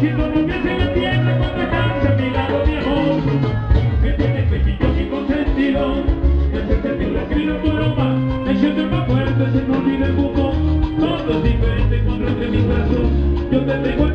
siento lo que se la tierra cuando estás a mi lado, mi amor. Me tienes pequeño y consentido, me hace sentir la vida tu aroma, me siento más fuerte, se me olvida el mundo. Todo es diferente cuando entre mis brazos yo te tengo.